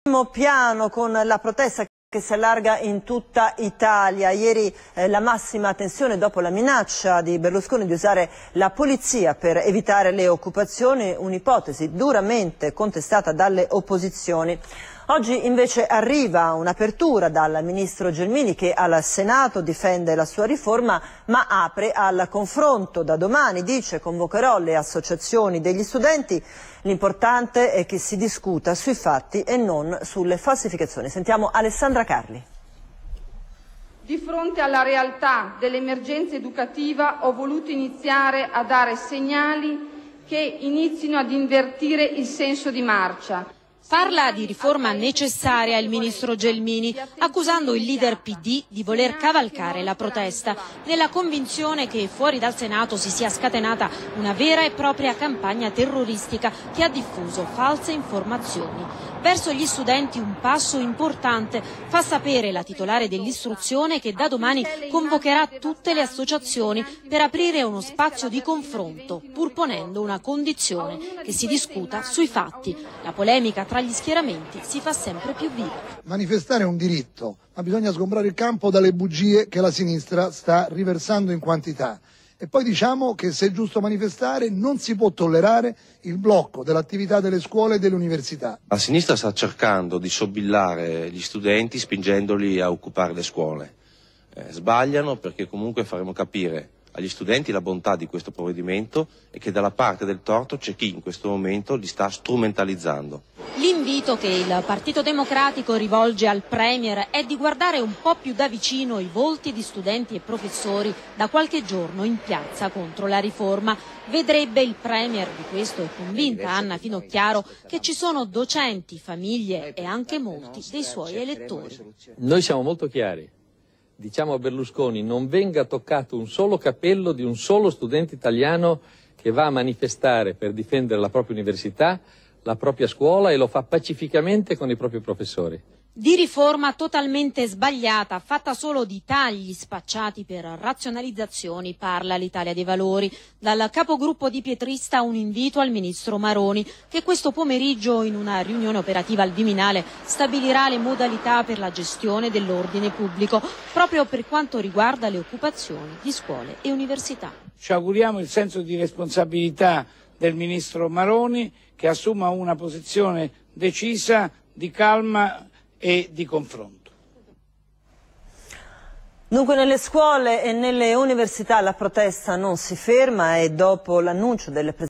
Primo piano con la protesta che si allarga in tutta Italia. Ieri la massima tensione dopo la minaccia di Berlusconi di usare la polizia per evitare le occupazioni, un'ipotesi duramente contestata dalle opposizioni. Oggi invece arriva un'apertura dal ministro Gelmini che al Senato difende la sua riforma ma apre al confronto. Da domani, dice, convocherò le associazioni degli studenti. L'importante è che si discuta sui fatti e non sulle falsificazioni. Sentiamo Alessandra Carli. Di fronte alla realtà dell'emergenza educativa ho voluto iniziare a dare segnali che inizino ad invertire il senso di marcia. Parla di riforma necessaria il ministro Gelmini, accusando il leader PD di voler cavalcare la protesta, nella convinzione che fuori dal Senato si sia scatenata una vera e propria campagna terroristica che ha diffuso false informazioni. Verso gli studenti un passo importante, fa sapere la titolare dell'istruzione che da domani convocherà tutte le associazioni per aprire uno spazio di confronto, pur ponendo una condizione, che si discuta sui fatti. La polemica tra gli schieramenti si fa sempre più viva. Manifestare è un diritto, ma bisogna sgombrare il campo dalle bugie che la sinistra sta riversando in quantità. E poi diciamo che se è giusto manifestare non si può tollerare il blocco dell'attività delle scuole e delle università. La sinistra sta cercando di sobillare gli studenti spingendoli a occupare le scuole. Sbagliano, perché comunque faremo capire agli studenti la bontà di questo provvedimento e che dalla parte del torto c'è chi in questo momento li sta strumentalizzando. L'invito che il Partito Democratico rivolge al Premier è di guardare un po' più da vicino i volti di studenti e professori da qualche giorno in piazza contro la riforma. Vedrebbe il Premier, di questo è convinta Anna Finocchiaro, che ci sono docenti, famiglie e anche molti dei suoi elettori. Noi siamo molto chiari. Diciamo a Berlusconi: non venga toccato un solo capello di un solo studente italiano che va a manifestare per difendere la propria università, la propria scuola, e lo fa pacificamente con i propri professori. Di riforma totalmente sbagliata, fatta solo di tagli spacciati per razionalizzazioni, parla l'Italia dei Valori. Dal capogruppo di Pietrista un invito al ministro Maroni, che questo pomeriggio in una riunione operativa al Viminale stabilirà le modalità per la gestione dell'ordine pubblico, proprio per quanto riguarda le occupazioni di scuole e università. Ci auguriamo il senso di responsabilità del ministro Maroni, che assuma una posizione decisa, di calma e di confronto. Dunque nelle scuole e nelle università la protesta non si ferma e dopo l'annuncio delle